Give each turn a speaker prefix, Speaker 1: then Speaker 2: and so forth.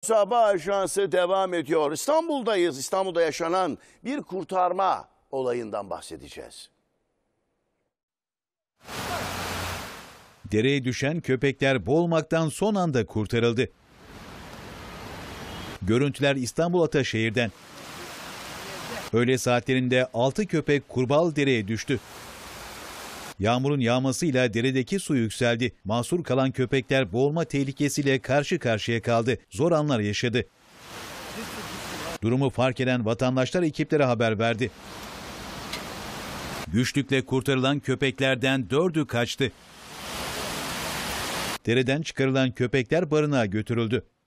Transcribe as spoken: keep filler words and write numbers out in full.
Speaker 1: Sabah Ajansı devam ediyor. İstanbul'dayız. İstanbul'da yaşanan bir kurtarma olayından bahsedeceğiz.
Speaker 2: Dereye düşen köpekler boğulmaktan son anda kurtarıldı. Görüntüler İstanbul Ataşehir'den. Öğle saatlerinde altı köpek Kurbal Dere'ye düştü. Yağmurun yağmasıyla deredeki su yükseldi. Mahsur kalan köpekler boğulma tehlikesiyle karşı karşıya kaldı. Zor anlar yaşadı. Durumu fark eden vatandaşlar ekiplere haber verdi. Güçlükle kurtarılan köpeklerden dördü kaçtı. Dereden çıkarılan köpekler barınağa götürüldü.